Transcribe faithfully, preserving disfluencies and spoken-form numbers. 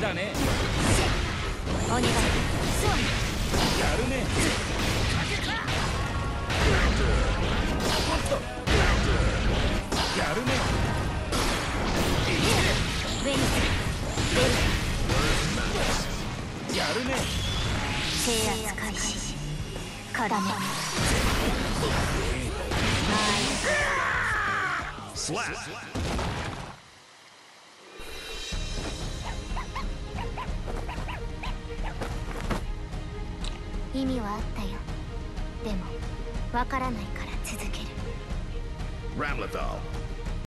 だね。 お願い。 やるね。やるね。 上にする。 やるね。 制圧開始。固め。意味はあったよ。でもわからないから続ける。 Ramlethal.